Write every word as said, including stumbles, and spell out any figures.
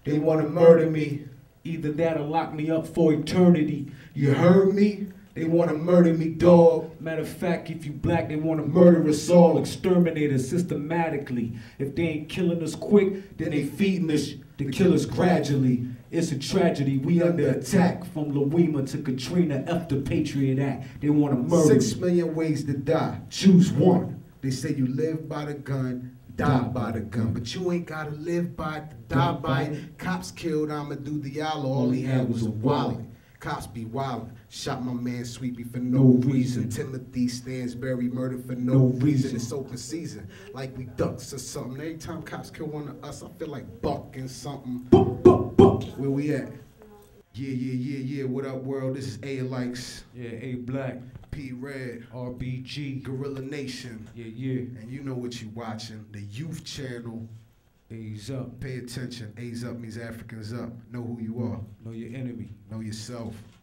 they wanna murder me. Either that or lock me up for eternity. You heard me? They wanna murder me, dog. Matter of fact, if you black, they wanna murder us all, exterminate us systematically. If they ain't killing us quick, then they feeding us to kill us gradually. It's a tragedy, we under attack. From Louima to Katrina, F the Patriot Act. They wanna murder Six million ways to die. Choose one. They say you live by the gun, die by the gun. But you ain't gotta live by it, to die by it. Cops killed Amadou Diallo, all he had was a wallet. Cops be wildin', shot my man Sweepy for no reason. Timothy Stansberry murdered for no reason. It's open season, like we ducks or something. Every time cops kill one of us, I feel like bucking something. Buck, buck, buck. Where we at? Yeah, yeah, yeah, yeah. What up, world? This is A Likes. Yeah, A Black, P Red, R B G, Gorilla Nation. yeah, yeah, And you know what you watching, the youth channel. A's up, Pay attention. A's up means Africans up. Know who you are. know your enemy. Know yourself.